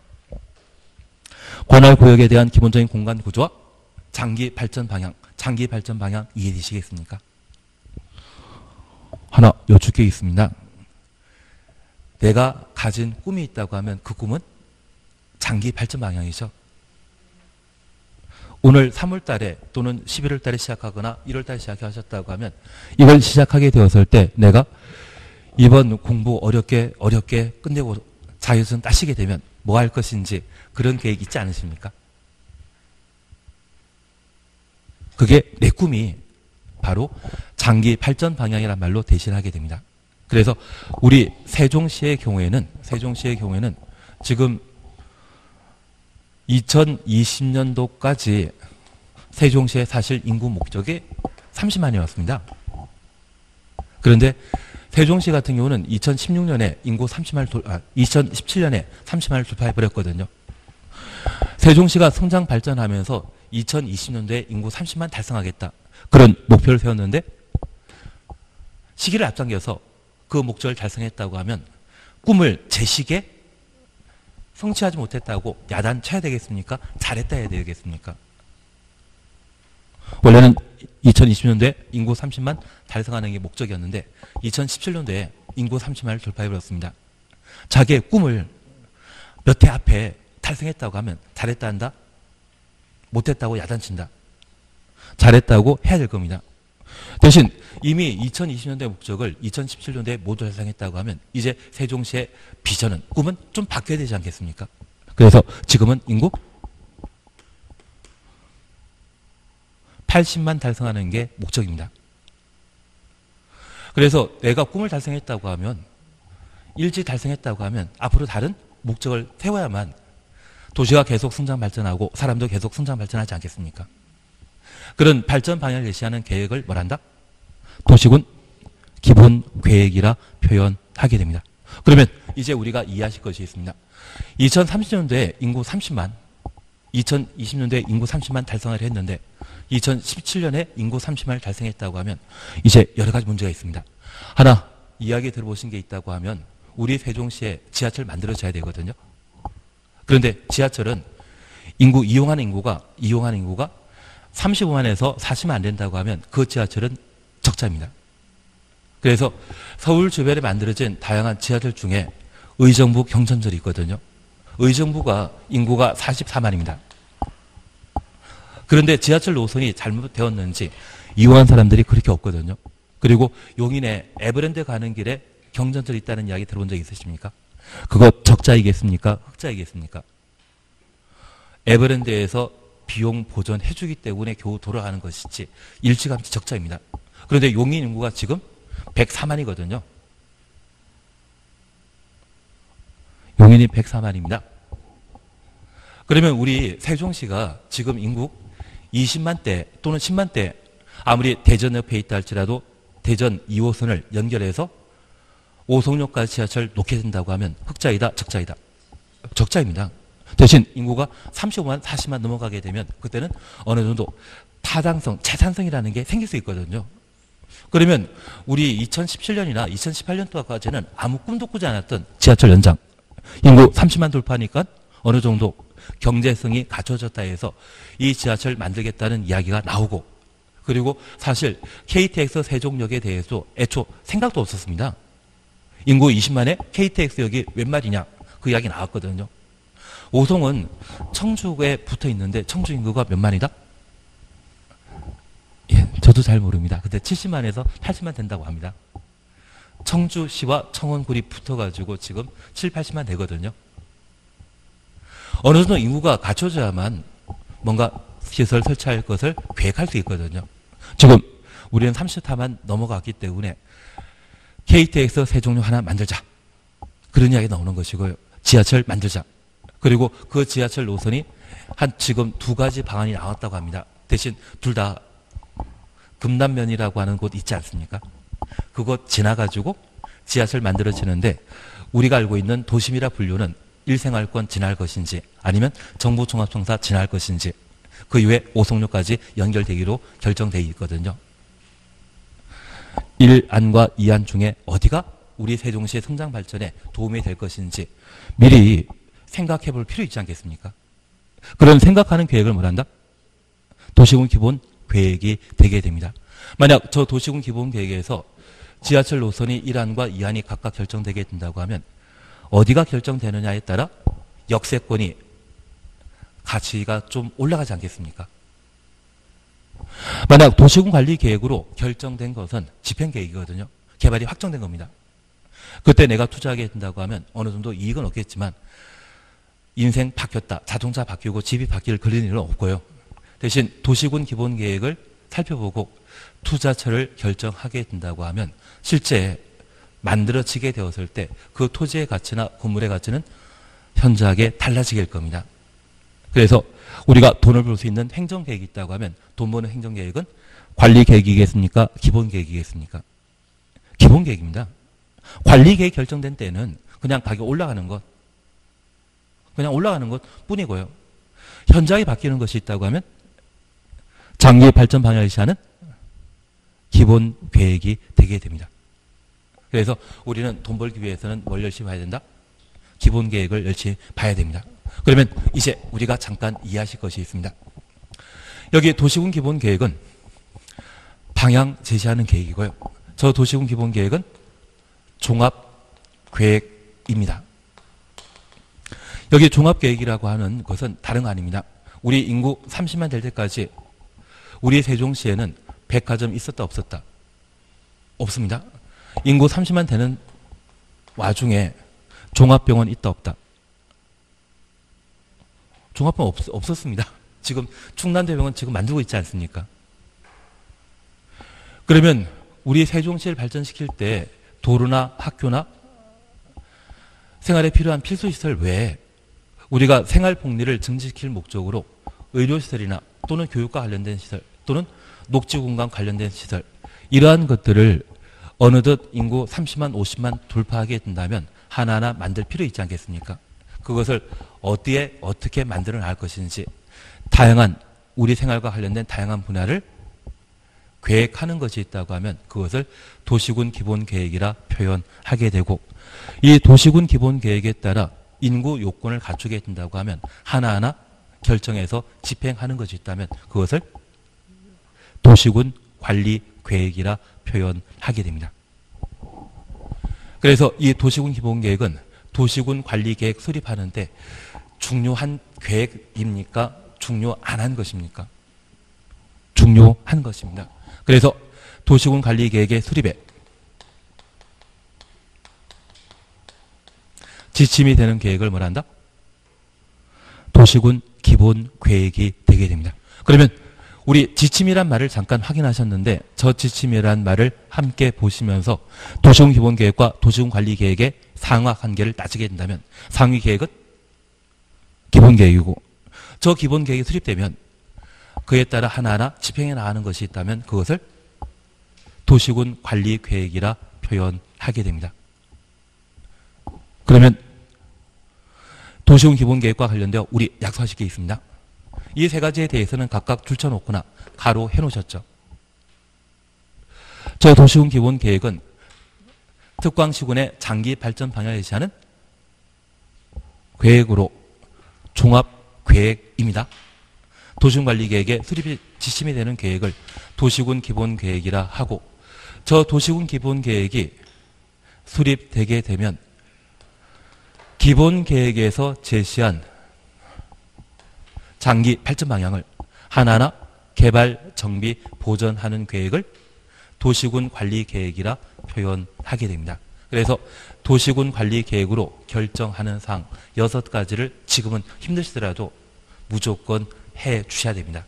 관할구역에 대한 기본적인 공간 구조와 장기 발전 방향, 장기 발전 방향 이해되시겠습니까? 하나 여쭙 게 있습니다. 내가 가진 꿈이 있다고 하면 그 꿈은 장기 발전 방향이죠. 오늘 삼월 달에 또는 십일월 달에 시작하거나 일월 달에 시작하셨다고 하면 이걸 시작하게 되었을 때 내가 이번 공부 어렵게 어렵게 끝내고 자격증 따시게 되면 뭐 할 것인지 그런 계획 있지 않으십니까? 그게 내 꿈이 바로 장기 발전 방향이란 말로 대신하게 됩니다. 그래서 우리 세종시의 경우에는 세종시의 경우에는 지금 이천이십 년도까지 세종시의 사실 인구 목적이 삼십만이었습니다. 그런데 세종시 같은 경우는 이천십육 년에 인구 삼십만을 돌, 아, 이천십칠 년에 삼십만을 돌파해버렸거든요. 세종시가 성장 발전하면서 이천이십 년도에 인구 삼십만 달성하겠다. 그런 목표를 세웠는데 시기를 앞당겨서 그 목적을 달성했다고 하면 꿈을 제 시기에 성취하지 못했다고 야단쳐야 되겠습니까? 잘했다 해야 되겠습니까? 원래는 이천이십 년도에 인구 삼십만 달성하는 게 목적이었는데 이천십칠 년도에 인구 삼십만을 돌파해버렸습니다. 자기의 꿈을 몇 해 앞에 달성했다고 하면 잘했다 한다? 못했다고 야단친다. 잘했다고 해야 될 겁니다. 대신 이미 이천이십 년도의 목적을 이천십칠 년도에 모두 달성했다고 하면 이제 세종시의 비전은, 꿈은 좀 바뀌어야 되지 않겠습니까? 그래서 지금은 인구 팔십만 달성하는 게 목적입니다. 그래서 내가 꿈을 달성했다고 하면, 일찍 달성했다고 하면 앞으로 다른 목적을 세워야만 도시가 계속 성장 발전하고 사람도 계속 성장 발전하지 않겠습니까? 그런 발전 방향을 제시하는 계획을 뭐란다? 도시군 기본 계획이라 표현하게 됩니다. 그러면 이제 우리가 이해하실 것이 있습니다. 이천삼십 년도에 인구 삼십만, 이천이십 년도에 인구 삼십만 달성을 했는데 이천십칠 년에 인구 삼십만을 달성했다고 하면 이제 여러 가지 문제가 있습니다. 하나, 이야기 들어보신 게 있다고 하면 우리 세종시에 지하철 만들어져야 되거든요. 그런데 지하철은 인구, 이용하는 인구가, 이용하는 인구가 삼십오만에서 사십만 안 된다고 하면 그 지하철은 적자입니다. 그래서 서울 주변에 만들어진 다양한 지하철 중에 의정부 경천철이 있거든요. 의정부가 인구가 사십사만입니다. 그런데 지하철 노선이 잘못되었는지 이용한 사람들이 그렇게 없거든요. 그리고 용인에 에버랜드 가는 길에 경전철이 있다는 이야기 들어본 적 있으십니까? 그거 적자이겠습니까? 흑자이겠습니까? 에버랜드에서 비용 보전해주기 때문에 겨우 돌아가는 것이지 일찌감치 적자입니다. 그런데 용인 인구가 지금 백사만이거든요. 용인이 백사만입니다. 그러면 우리 세종시가 지금 인구 이십만대 또는 십만대, 아무리 대전 옆에 있다 할지라도 대전 이 호선을 연결해서 오송역까지 지하철 놓게 된다고 하면 흑자이다, 적자이다? 적자입니다. 대신 인구가 삼십오만, 사십만 넘어가게 되면 그때는 어느 정도 타당성, 재산성이라는 게 생길 수 있거든요. 그러면 우리 이천십칠 년이나 이천십팔 년도까지는 아무 꿈도 꾸지 않았던 지하철 연장, 인구 삼십만 돌파하니까 어느 정도 경제성이 갖춰졌다 해서 이 지하철 만들겠다는 이야기가 나오고, 그리고 사실 케이티엑스 세종역에 대해서 애초 생각도 없었습니다. 인구 이십만에 케이티엑스역이 웬 말이냐, 그 이야기 나왔거든요. 오송은 청주에 붙어 있는데 청주 인구가 몇 만이다? 예, 저도 잘 모릅니다. 근데 칠십만에서 팔십만 된다고 합니다. 청주시와 청원굴이 붙어가지고 지금 칠, 팔십만 되거든요. 어느 정도 인구가 갖춰져야만 뭔가 시설 설치할 것을 계획할 수 있거든요. 지금 우리는 삼십사만 넘어갔기 때문에 케이티엑스 세종역 하나 만들자, 그런 이야기 나오는 것이고요. 지하철 만들자. 그리고 그 지하철 노선이 한 지금 두 가지 방안이 나왔다고 합니다. 대신 둘 다 금남면이라고 하는 곳 있지 않습니까? 그곳 지나가지고 지하철 만들어지는데 우리가 알고 있는 도심이라 분류는 일생활권 지날 것인지 아니면 정부종합청사 지날 것인지 그 이후에 오송역까지 연결되기로 결정되어 있거든요. 일 안과 이 안 중에 어디가 우리 세종시의 성장 발전에 도움이 될 것인지 미리 생각해 볼 필요 있지 않겠습니까? 그런 생각하는 계획을 뭐란다? 도시군 기본 계획이 되게 됩니다. 만약 저 도시군 기본 계획에서 지하철 노선이 일 안과 이 안이 각각 결정되게 된다고 하면 어디가 결정되느냐에 따라 역세권이 가치가 좀 올라가지 않겠습니까? 만약 도시군 관리 계획으로 결정된 것은 집행계획이거든요. 개발이 확정된 겁니다. 그때 내가 투자하게 된다고 하면 어느 정도 이익은 얻겠지만 인생 바뀌었다, 자동차 바뀌고 집이 바뀔 그런 일은 없고요. 대신 도시군 기본 계획을 살펴보고 투자처를 결정하게 된다고 하면 실제 만들어지게 되었을 때 그 토지의 가치나 건물의 가치는 현저하게 달라지게 될 겁니다. 그래서 우리가 돈을 벌 수 있는 행정계획이 있다고 하면 돈 버는 행정계획은 관리계획이겠습니까? 기본계획이겠습니까? 기본계획입니다. 관리계획 결정된 때는 그냥 가격 올라가는 것, 그냥 올라가는 것 뿐이고요. 현저하게 바뀌는 것이 있다고 하면 장기 발전 방향을 제시하는 기본 계획이 되게 됩니다. 그래서 우리는 돈 벌기 위해서는 뭘 열심히 봐야 된다? 기본 계획을 열심히 봐야 됩니다. 그러면 이제 우리가 잠깐 이해하실 것이 있습니다. 여기 도시군 기본 계획은 방향 제시하는 계획이고요. 저 도시군 기본 계획은 종합 계획입니다. 여기 종합 계획이라고 하는 것은 다른 거 아닙니다. 우리 인구 삼십만 될 때까지 우리 세종시에는 백화점 있었다 없었다? 없습니다. 인구 삼십만 되는 와중에 종합병원 있다 없다? 종합병원 없, 없었습니다. 지금 충남대병원 지금 만들고 있지 않습니까? 그러면 우리 세종시를 발전시킬 때 도로나 학교나 생활에 필요한 필수시설 외에 우리가 생활복리를 증진시킬 목적으로 의료시설이나 또는 교육과 관련된 시설 또는 녹지공간 관련된 시설 이러한 것들을 어느덧 인구 삼십만 오십만 돌파하게 된다면 하나하나 만들 필요 있지 않겠습니까? 그것을 어디에 어떻게 만들어 나갈 것인지 다양한 우리 생활과 관련된 다양한 분야를 계획하는 것이 있다고 하면 그것을 도시군 기본계획이라 표현하게 되고 이 도시군 기본계획에 따라 인구 요건을 갖추게 된다고 하면 하나하나 결정해서 집행하는 것이 있다면 그것을 도시군 관리계획이라 표현하게 됩니다. 그래서 이 도시군 기본계획은 도시군 관리계획 수립하는데 중요한 계획입니까? 중요 안 한 것입니까? 중요한 것입니다. 그래서 도시군 관리계획의 수립에 지침이 되는 계획을 뭐란다? 도시군 기본계획이 되게 됩니다. 그러면 우리 지침이란 말을 잠깐 확인하셨는데 저 지침이란 말을 함께 보시면서 도시군 기본계획과 도시군 관리계획의 상하 관계를 따지게 된다면 상위 계획은 기본계획이고 저 기본계획이 수립되면 그에 따라 하나하나 집행해 나가는 것이 있다면 그것을 도시군 관리계획이라 표현하게 됩니다. 그러면 도시군 기본계획과 관련되어 우리 약속하실 게 있습니다. 이 세 가지에 대해서는 각각 줄쳐놓거나 가로 해놓으셨죠. 저 도시군 기본계획은 특광시군의 장기 발전 방향을 제시하는 계획으로 종합계획입니다. 도시군관리계획의 수립이 지침이 되는 계획을 도시군 기본계획이라 하고 저 도시군 기본계획이 수립되게 되면 기본계획에서 제시한 장기 발전 방향을 하나하나 개발, 정비, 보전하는 계획을 도시군 관리계획이라 표현하게 됩니다. 그래서 도시군 관리계획으로 결정하는 사항 여섯 가지를 지금은 힘드시더라도 무조건 해 주셔야 됩니다.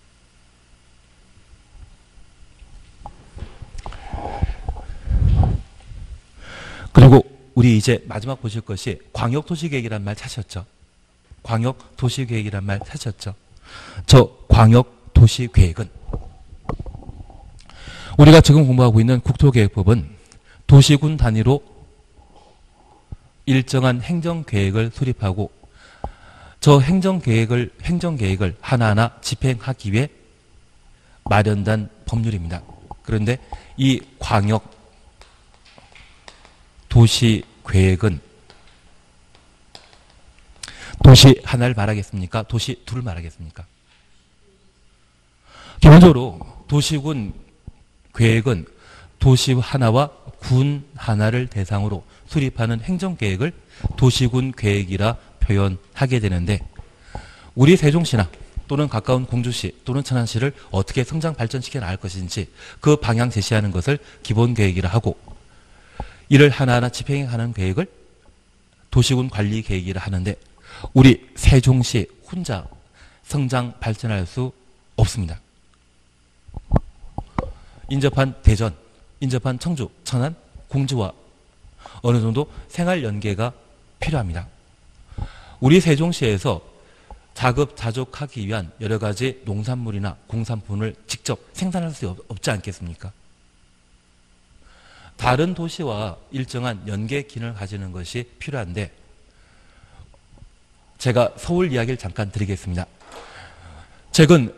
그리고 우리 이제 마지막 보실 것이 광역도시계획이란 말 찾으셨죠? 광역도시계획이란 말 찾으셨죠? 저 광역도시계획은 우리가 지금 공부하고 있는 국토계획법은 도시군 단위로 일정한 행정계획을 수립하고 저 행정계획을, 행정계획을 하나하나 집행하기 위해 마련된 법률입니다. 그런데 이 광역 도시계획은 도시 하나를 말하겠습니까? 도시 둘을 말하겠습니까? 기본적으로 도시군 계획은 도시 하나와 군 하나를 대상으로 수립하는 행정계획을 도시군 계획이라 표현하게 되는데 우리 세종시나 또는 가까운 공주시 또는 천안시를 어떻게 성장 발전시켜 나갈 것인지 그 방향 제시하는 것을 기본계획이라 하고 이를 하나하나 집행하는 계획을 도시군 관리계획이라 하는데 우리 세종시 혼자 성장 발전할 수 없습니다. 인접한 대전, 인접한 청주, 천안, 공주와 어느 정도 생활 연계가 필요합니다. 우리 세종시에서 자급자족하기 위한 여러 가지 농산물이나 공산품을 직접 생산할 수 없지 않겠습니까? 다른 도시와 일정한 연계 기능을 가지는 것이 필요한데 제가 서울 이야기를 잠깐 드리겠습니다. 최근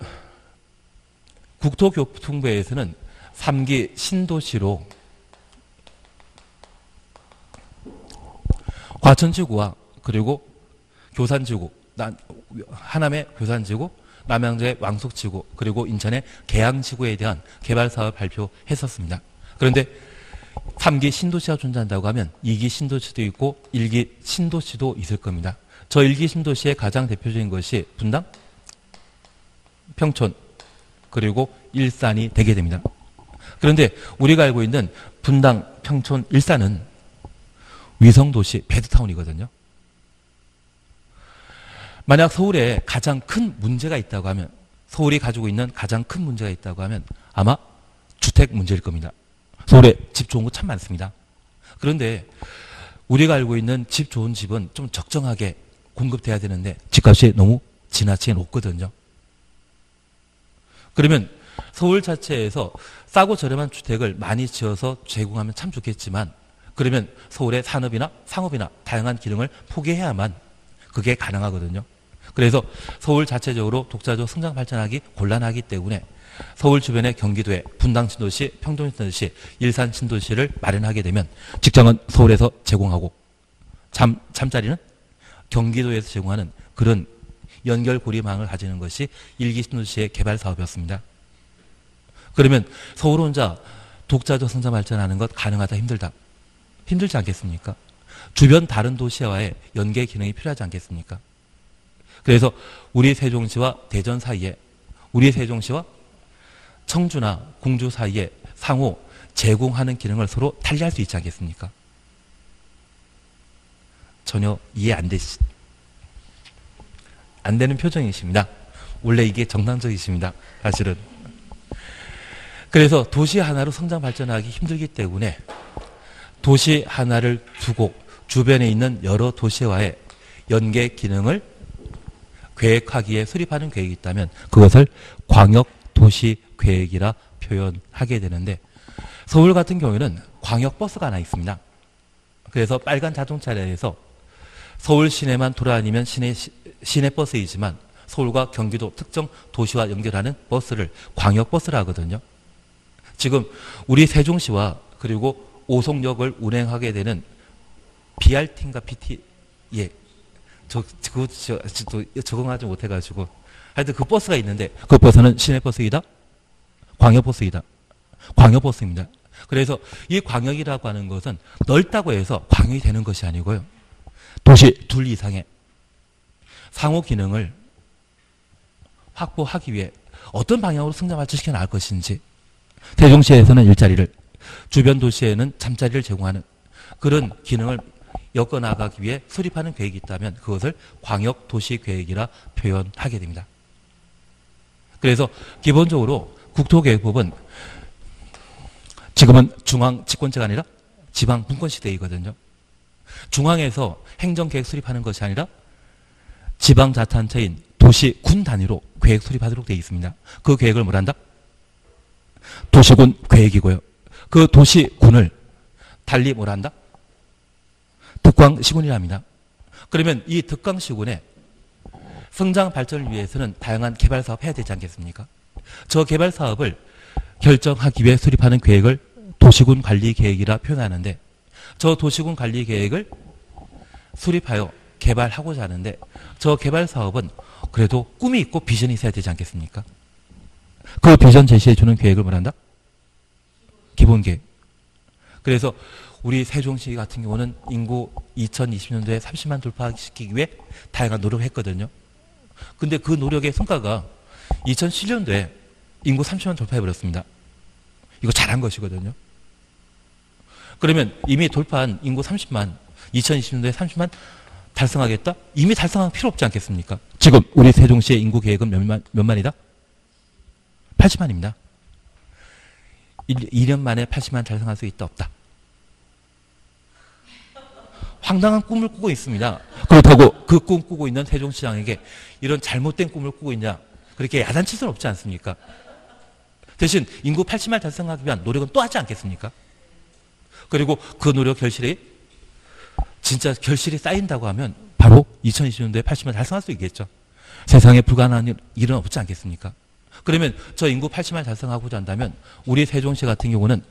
국토교통부에서는 삼 기 신도시로 과천지구와 그리고 교산지구, 하남의 교산지구, 남양주의 왕숙지구, 그리고 인천의 계양지구에 대한 개발사업을 발표했었습니다. 그런데 삼 기 신도시가 존재한다고 하면 이 기 신도시도 있고 일 기 신도시도 있을 겁니다. 저 일 기 신도시의 가장 대표적인 것이 분당, 평촌, 그리고 일산이 되게 됩니다. 그런데 우리가 알고 있는 분당, 평촌, 일산은 위성도시, 배드타운이거든요. 만약 서울에 가장 큰 문제가 있다고 하면, 서울이 가지고 있는 가장 큰 문제가 있다고 하면 아마 주택 문제일 겁니다. 서울에 집 좋은 곳 참 많습니다. 그런데 우리가 알고 있는 집 좋은 집은 좀 적정하게 공급돼야 되는데 집값이 너무 지나치게 높거든요. 그러면 서울 자체에서 싸고 저렴한 주택을 많이 지어서 제공하면 참 좋겠지만 그러면 서울의 산업이나 상업이나 다양한 기능을 포기해야만 그게 가능하거든요. 그래서 서울 자체적으로 독자적 성장 발전하기 곤란하기 때문에 서울 주변의 경기도에 분당 신도시, 평동 신도시, 일산 신도시를 마련하게 되면 직장은 서울에서 제공하고 잠, 잠자리는 경기도에서 제공하는 그런 연결고리망을 가지는 것이 일 기 신도시의 개발 사업이었습니다. 그러면 서울 혼자 독자적 성장 발전하는 것 가능하다 힘들다. 힘들지 않겠습니까? 주변 다른 도시와의 연계 기능이 필요하지 않겠습니까? 그래서 우리 세종시와 대전 사이에 우리 세종시와 청주나 공주 사이에 상호 제공하는 기능을 서로 달리할 수 있지 않겠습니까? 전혀 이해 안 되시, 안 되는 표정이십니다. 원래 이게 정상적이십니다. 사실은. 그래서 도시 하나로 성장 발전하기 힘들기 때문에 도시 하나를 두고 주변에 있는 여러 도시와의 연계 기능을 계획하기에 수립하는 계획이 있다면 그것을 광역도시계획이라 표현하게 되는데 서울 같은 경우에는 광역버스가 하나 있습니다. 그래서 빨간 자동차에서 서울 시내만 돌아다니면 시내, 시내버스이지만 서울과 경기도 특정 도시와 연결하는 버스를 광역버스라 하거든요. 지금 우리 세종시와 그리고 오송역을 운행하게 되는 비알티인가 비티, 예. 저, 그거, 저, 저, 적응하지 못해가지고. 하여튼 그 버스가 있는데, 그 버스는 시내버스이다? 광역버스이다? 광역버스입니다. 그래서 이 광역이라고 하는 것은 넓다고 해서 광역이 되는 것이 아니고요. 도시 둘 이상의 상호 기능을 확보하기 위해 어떤 방향으로 성장 발전시켜 나갈 것인지, 세종시에서는 일자리를, 주변 도시에는 잠자리를 제공하는 그런 기능을 엮어나가기 위해 수립하는 계획이 있다면 그것을 광역도시계획이라 표현하게 됩니다. 그래서 기본적으로 국토계획법은 지금은 중앙 집권제가 아니라 지방 분권시대이거든요. 중앙에서 행정계획 수립하는 것이 아니라 지방자치단체인 도시, 군 단위로 계획 수립하도록 되어 있습니다. 그 계획을 뭐란다? 도시군 계획이고요. 그 도시군을 달리 뭐란다? 득광시군이랍니다. 그러면 이 득광시군의 성장 발전을 위해서는 다양한 개발 사업 해야 되지 않겠습니까? 저 개발 사업을 결정하기 위해 수립하는 계획을 도시군 관리 계획이라 표현하는데 저 도시군 관리 계획을 수립하여 개발하고자 하는데 저 개발 사업은 그래도 꿈이 있고 비전이 있어야 되지 않겠습니까? 그 비전 제시해 주는 계획을 뭐란다? 기본계획. 그래서 우리 세종시 같은 경우는 인구 이천이십 년도에 삼십만 돌파시키기 위해 다양한 노력을 했거든요. 근데 그 노력의 성과가 이천칠 년도에 인구 삼십만 돌파해버렸습니다. 이거 잘한 것이거든요. 그러면 이미 돌파한 인구 삼십만, 이천이십 년도에 삼십만 달성하겠다? 이미 달성할 필요 없지 않겠습니까? 지금 우리 세종시의 인구 계획은 몇만, 몇만이다? 팔십만입니다. 일 년 만에 팔십만 달성할 수 있다 없다. 황당한 꿈을 꾸고 있습니다. 그렇다고 그 꿈 꾸고 있는 세종시장에게 이런 잘못된 꿈을 꾸고 있냐, 그렇게 야단칠 수는 없지 않습니까? 대신 인구 팔십만 달성하기 위한 노력은 또 하지 않겠습니까? 그리고 그 노력 결실이 진짜 결실이 쌓인다고 하면 바로 이천이십 년도에 팔십만 달성할 수 있겠죠. 세상에 불가능한 일은 없지 않겠습니까? 그러면 저 인구 팔십만 달성하고자 한다면 우리 세종시 같은 경우는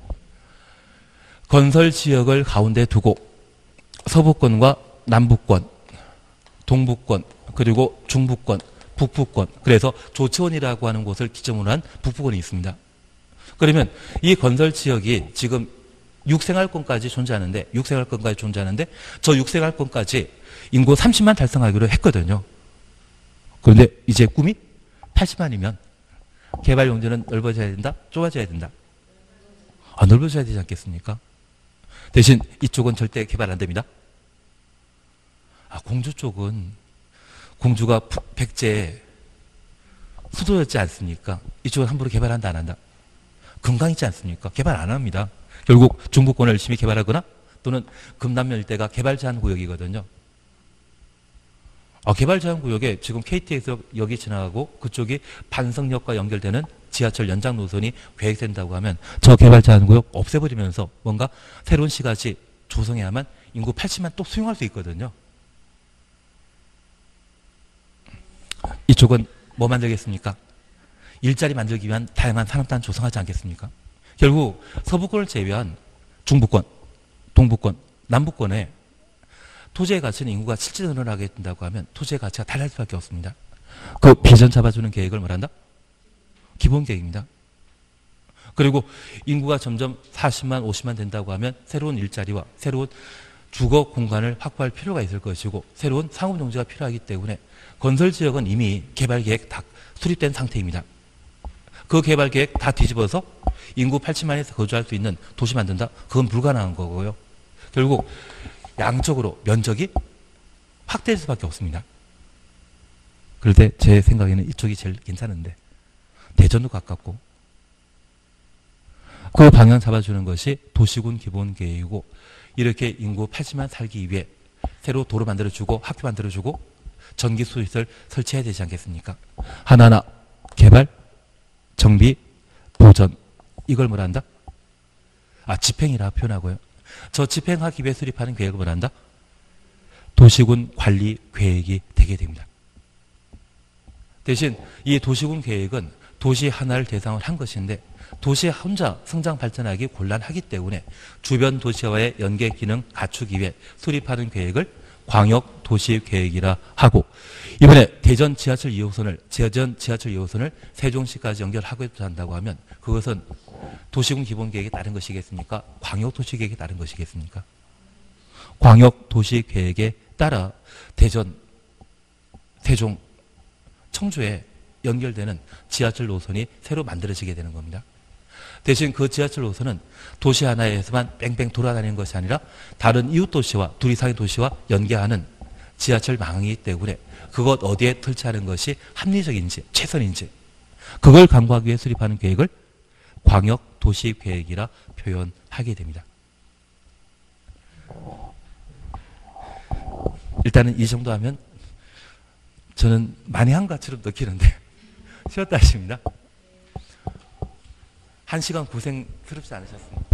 건설 지역을 가운데 두고 서부권과 남부권, 동부권, 그리고 중부권, 북부권, 그래서 조치원이라고 하는 곳을 기점으로 한 북부권이 있습니다. 그러면 이 건설 지역이 지금 육생활권까지 존재하는데, 육생활권까지 존재하는데 저 육생활권까지 인구 삼십만 달성하기로 했거든요. 그런데 이제 꿈이 팔십만이면 개발 용지는 넓어져야 된다? 좁아져야 된다? 아, 넓어져야 되지 않겠습니까? 대신 이쪽은 절대 개발 안 됩니다. 아, 공주 쪽은 공주가 백제 수도였지 않습니까? 이쪽은 함부로 개발한다 안 한다? 금강 있지 않습니까? 개발 안 합니다. 결국 중부권을 열심히 개발하거나 또는 금남면 일대가 개발 제한 구역이거든요. 아, 개발 제한 구역에 지금 케이티엑스 역이 지나가고 그쪽이 반성역과 연결되는 지하철 연장 노선이 계획된다고 하면 저 개발 제한 구역 없애버리면서 뭔가 새로운 시가지 조성해야만 인구 팔십만 또 수용할 수 있거든요. 이쪽은 뭐 만들겠습니까? 일자리 만들기 위한 다양한 산업단 조성하지 않겠습니까? 결국 서부권을 제외한 중부권, 동부권, 남부권에 토지의 가치는 인구가 실제 늘어나게 된다고 하면 토지의 가치가 달라질 수밖에 없습니다. 그 비전 잡아주는 계획을 뭐란다? 기본 계획입니다. 그리고 인구가 점점 사십만, 오십만 된다고 하면 새로운 일자리와 새로운 주거 공간을 확보할 필요가 있을 것이고 새로운 상업 용지가 필요하기 때문에 건설 지역은 이미 개발 계획 다 수립된 상태입니다. 그 개발 계획 다 뒤집어서 인구 팔십만에서 거주할 수 있는 도시 만든다? 그건 불가능한 거고요. 결국 양적으로 면적이 확대될 수밖에 없습니다. 그럴 때 제 생각에는 이쪽이 제일 괜찮은데 대전도 가깝고 그 방향 잡아주는 것이 도시군 기본계획이고 이렇게 인구 팔십만 살기 위해 새로 도로 만들어주고 학교 만들어주고 전기수시설 설치해야 되지 않겠습니까? 하나하나 개발, 정비, 보전 이걸 뭐란다? 아, 집행이라 표현하고요. 저 집행하기 위해 수립하는 계획을 뭐란다? 도시군 관리 계획이 되게 됩니다. 대신 이 도시군 계획은 도시 하나를 대상으로 한 것인데 도시 혼자 성장 발전하기 곤란하기 때문에 주변 도시와의 연계 기능 갖추기 위해 수립하는 계획을 광역 도시 계획이라 하고 이번에 대전 지하철 이 호선을 대전 지하철 이 호선을 세종시까지 연결하고자 한다고 하면 그것은 도시군 기본 계획에 따른 것이겠습니까? 광역 도시 계획에 따른 것이겠습니까? 광역 도시 계획에 따라 대전, 세종, 청주에 연결되는 지하철 노선이 새로 만들어지게 되는 겁니다. 대신 그 지하철 노선은 도시 하나에서만 뺑뺑 돌아다니는 것이 아니라 다른 이웃 도시와 둘 이상의 도시와 연계하는 지하철 망이기 때문에 그것 어디에 설치하는 것이 합리적인지 최선인지 그걸 강구하기 위해 수립하는 계획을 광역 도시 계획이라 표현하게 됩니다. 일단은 이 정도 하면 저는 많이 한 것처럼 느끼는데 쉬었다 하십니다. 한 시간 고생스럽지 않으셨습니까?